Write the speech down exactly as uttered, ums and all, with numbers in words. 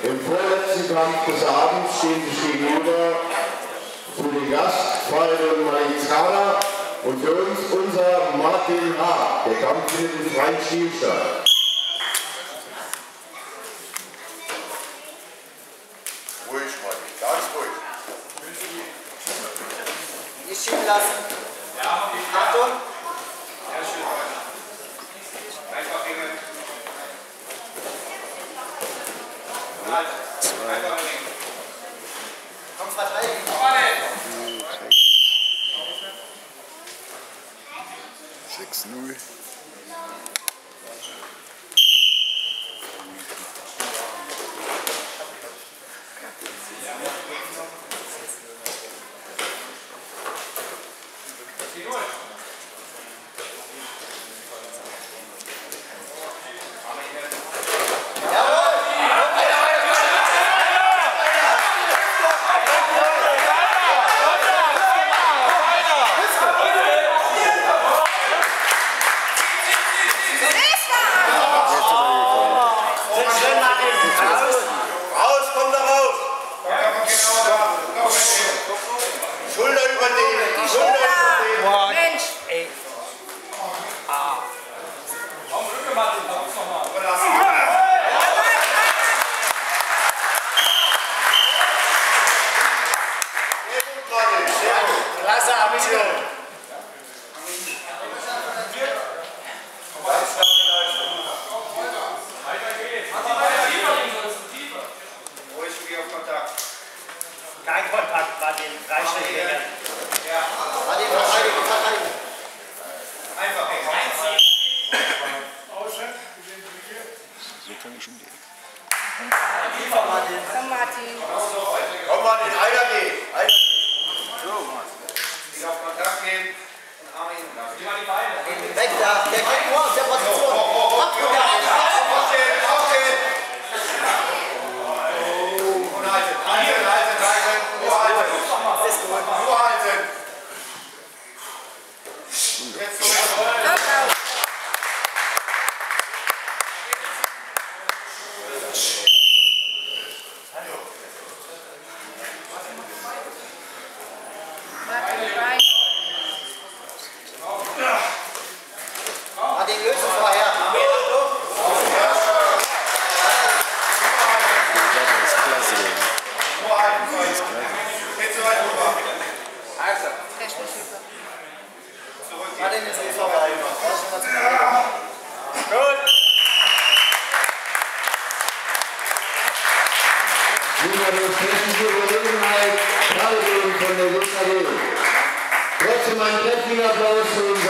Im vorletzten Kampf des Abends stehen sich gegenüber für den Gast Faridun Maizana und für uns unser Martin H. Der Kampf findet im freien Stil statt. Ruhig, Martin, ganz ruhig. Nicht schieben lassen. Achtung. Ja, schön. Einfach hängen. Einfach hängen. Komm, verteidigen. sechs null. Klasse, Amigo. Ruhig, wie auf Kontakt. Kein Kontakt, Martin. Drei Schritte länger. Ja. Martin, verteidigen, verteidigen. Einfach hängen. So kann ich schon gehen. Tiefer, Martin. Komm, Martin. Komm mal, den einer geht. Einer geht. Wieder auf Kontakt gehen und Arme hinten lassen. Geh mal die Beine. Weg da. Der geht nur aus der Position. Abdruck da. Aufstehen, aufstehen. Und halten. Halten, halten, halten. Nur halten. Nur halten. Jetzt so. Martin, lösen vorher. Nur halten. Jetzt so weit rüber. Also. Martin, jetzt ist vorbei. Gut. Über die technische Überlegenheit, Faridun von der J A D. Trotzdem einen kräftigen Applaus für